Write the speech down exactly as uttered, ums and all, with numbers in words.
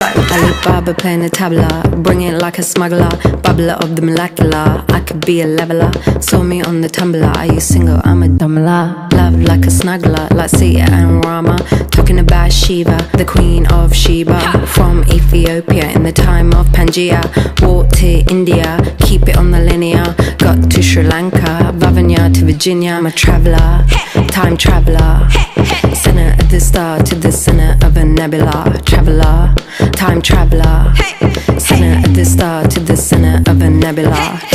Alibaba playing the tabla, bring it like a smuggler, bubbler of the molecular. I could be a leveler, saw me on the tumbler. Are you single? I'm a dumbler. Love like a snuggler, like Sita and Rama. Talking about Shiva, the queen of Sheba. From Ethiopia in the time of Pangaea. Walked to India, keep it on the linear. Got to Sri Lanka, Vavanya to Virginia. I'm a traveller, time traveller. Center of the star to the center of a nebula. Traveller, time traveller. Center of the star to the center of a nebula.